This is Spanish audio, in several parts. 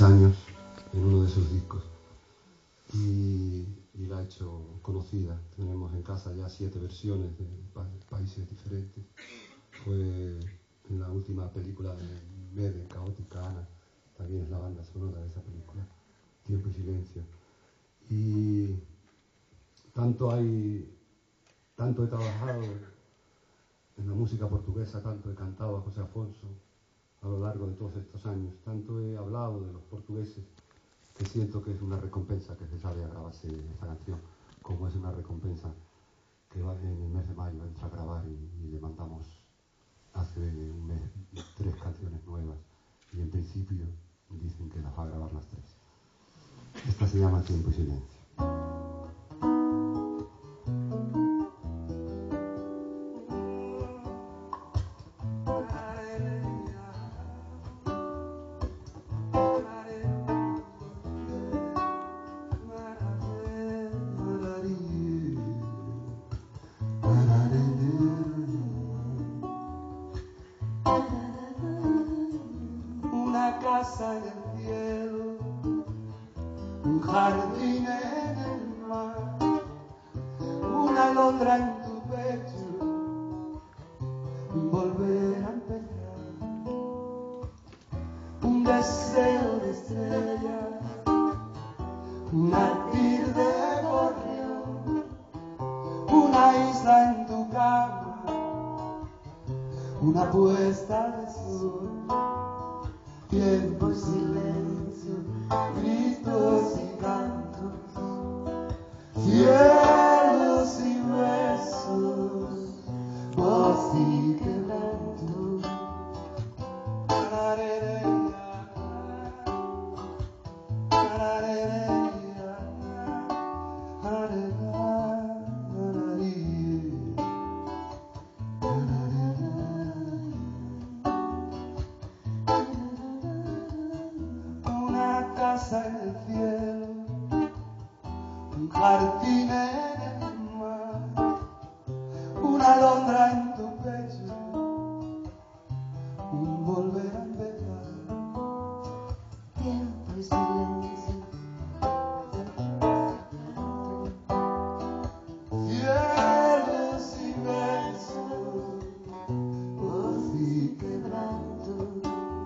años en uno de sus discos y la ha hecho conocida. Tenemos en casa ya 7 versiones de países diferentes. Fue en la última película de Mede, Caótica Ana, también es la banda sonora de esa película, Tiempo y Silencio. Y tanto he trabajado en la música portuguesa, tanto he cantado a José Afonso a lo largo de todos estos años, tanto he hablado de los portugueses, que siento que es una recompensa que Cesárea grabase esta canción, como es una recompensa que va en el mes de mayo entra a grabar y le mandamos hace un mes 3 canciones nuevas y en principio dicen que las va a grabar las 3. Esta se llama Tiempo y Silencio. Una casa en el cielo, un jardín en el mar, una alondra en tu pecho, volver a empezar, un deseo de estrella, un latir de gorrión, una isla en tu cama, una puesta de sol. Tiempo y silencio, gritos y cantos, cielos y besos, voz y quebranto. En el cielo, un jardín en el mar, una alondra en tu pecho, un volver a empezar. Tiempo y silencio, cielos y besos, voz y quebranto.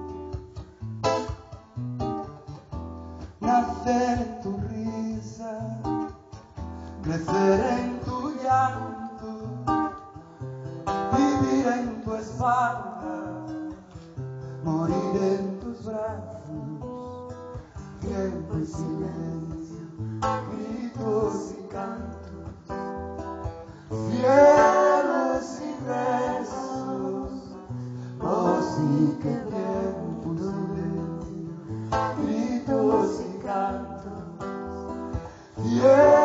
Nacer en tu risa, crecer en tu llanto, vivir en tu espalda, morir en tus brazos. Tiempo y silencio, gritos y cantos, cielos y besos, voz y que tiempo y silencio, gritos y cantos, yeah.